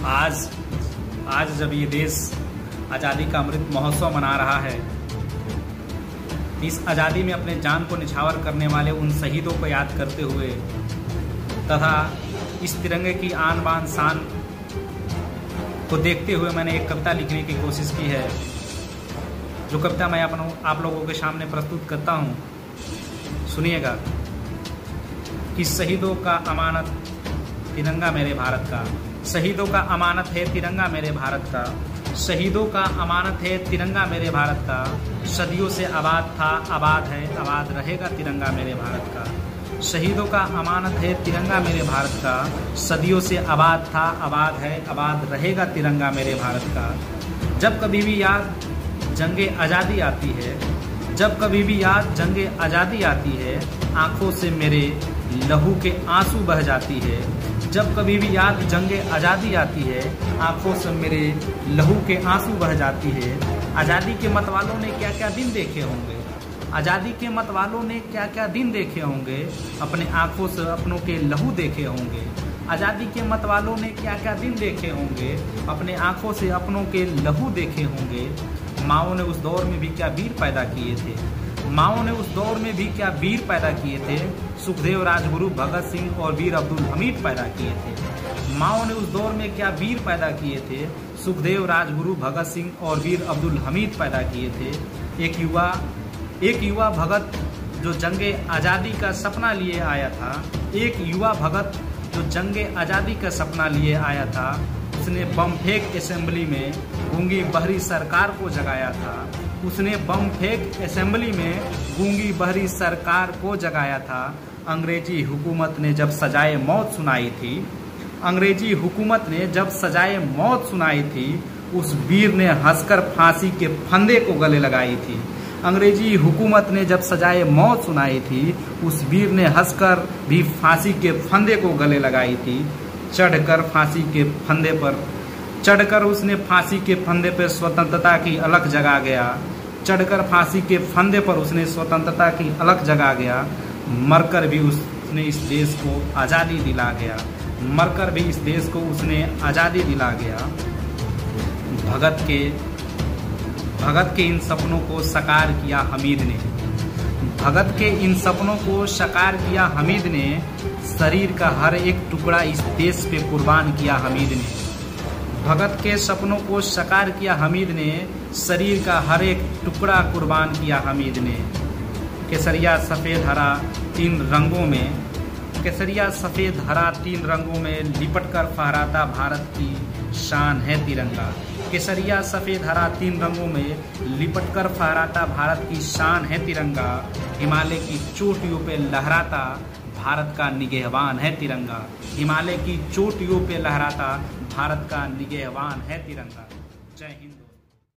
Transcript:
आज जब ये देश आज़ादी का अमृत महोत्सव मना रहा है, इस आज़ादी में अपने जान को निछावर करने वाले उन शहीदों को याद करते हुए तथा इस तिरंगे की आन बान शान को देखते हुए मैंने एक कविता लिखने की कोशिश की है, जो कविता मैं आप लोगों के सामने प्रस्तुत करता हूँ। सुनिएगा कि शहीदों का अमानत तिरंगा मेरे भारत का, शहीदों का अमानत है तिरंगा मेरे भारत का, शहीदों का अमानत है तिरंगा मेरे भारत का, सदियों से आबाद था आबाद है आबाद रहेगा तिरंगा मेरे भारत का, शहीदों का अमानत है तिरंगा मेरे भारत का, सदियों से आबाद था आबाद है आबाद रहेगा तिरंगा मेरे भारत का। जब कभी भी याद जंगे आज़ादी आती है, जब कभी भी याद जंगे आज़ादी आती है, आंखों से मेरे लहू के आंसू बह जाती है। जब कभी भी याद जंगे आज़ादी आती है, आंखों से मेरे लहू के आंसू बह जाती है। आज़ादी के मतवालों ने क्या क्या दिन देखे होंगे, आज़ादी के मतवालों ने क्या क्या दिन देखे होंगे, अपने आंखों से अपनों के लहू देखे होंगे। आज़ादी के मतवालों ने क्या क्या दिन देखे होंगे, अपने आंखों से अपनों के लहू देखे होंगे। माओ ने उस दौर में भी क्या वीर पैदा किए थे, माओ ने उस दौर में भी क्या वीर पैदा किए थे, सुखदेव राजगुरु भगत सिंह और वीर अब्दुल हमीद पैदा किए थे। माओ ने उस दौर में क्या वीर पैदा किए थे, सुखदेव राजगुरु भगत सिंह और वीर अब्दुल हमीद पैदा किए थे। एक युवा भगत जो जंगे आज़ादी का सपना लिए आया था, एक युवा भगत जो जंगे आज़ादी का सपना लिए आया था, उसने बम फेंक असेंबली में गूंगी बहरी सरकार को जगाया था। उसने बम फेंक असेंबली में गूंगी बहरी सरकार को जगाया था। अंग्रेजी हुकूमत ने जब सजाए मौत सुनाई थी, अंग्रेजी हुकूमत ने जब सजाए मौत सुनाई थी, उस वीर ने हंसकर फांसी के फंदे को गले लगाई थी। अंग्रेजी हुकूमत ने जब सजाए मौत सुनाई थी, उस वीर ने हंसकर भी फांसी के फंदे को गले लगाई थी। चढ़कर फांसी के फंदे पर चढ़कर उसने फांसी के फंदे पर स्वतंत्रता की अलख जगा गया। चढ़कर फांसी के फंदे पर उसने स्वतंत्रता की अलख जगा गया। मरकर भी उसने इस देश को आज़ादी दिला गया, मरकर भी इस देश को उसने आज़ादी दिला गया। भगत के इन सपनों को साकार किया हमीद ने, भगत के इन सपनों को साकार किया हमीद ने, शरीर का हर एक टुकड़ा इस देश पे कुर्बान किया हमीद ने। भगत के सपनों को साकार किया हमीद ने, शरीर का हर एक टुकड़ा कुर्बान किया हमीद ने। केसरिया सफ़ेद हरा तीन रंगों में, केसरिया सफ़ेद हरा तीन रंगों में लिपट कर फहराता भारत की शान है तिरंगा। केसरिया सफ़ेद हरा तीन रंगों में लिपट कर फहराता भारत की शान है तिरंगा। हिमालय की चोटियों पे लहराता भारत का निगहबान है तिरंगा। हिमालय की चोटियों पे लहराता भारत का निगहबान है तिरंगा। जय हिंद।